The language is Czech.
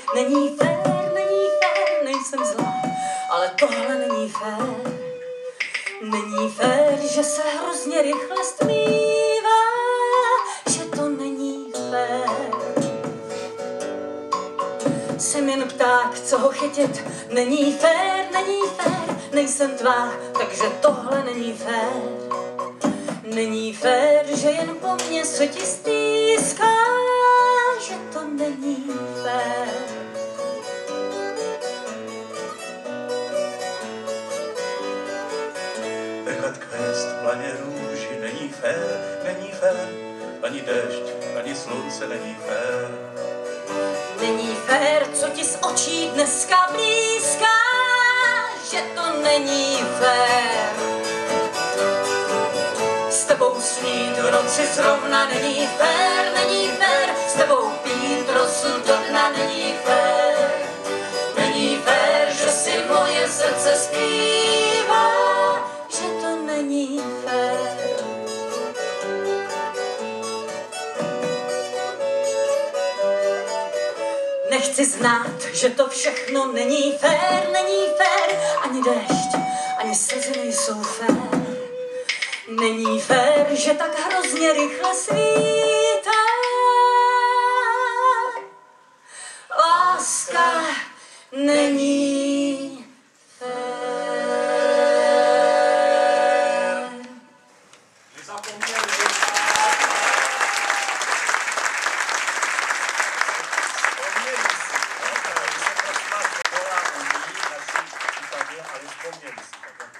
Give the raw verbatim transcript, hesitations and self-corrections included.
Není fér, není fér, nejsem zlá, ale tohle není fér. Není fér, že se hrozně rychle stmívá, že to není fér. Jsem jen pták, co ho chytit, není fér, není fér, nejsem tvá, takže tohle není fér. Není fér, že jen po mně se ti stýská, že to není fér. Nechat kvést planě růži není fér, není fér, ani déšť, ani slunce není fér. Není fér, co ti z očí dneska blízká, že to není fér. S tebou snít v noci zrovna není fér, není fér, s tebou pít rosu do dna není fér. Není fér, že si moje srdce zpívá, že to není fér. Nechci znát, že to všechno není fér, není fér, ani déšť, ani slzy nejsou fér. Není fér, že tak hrozně rychle svítá. Láska není fér. Nezapomněl, ale vzpomněli si.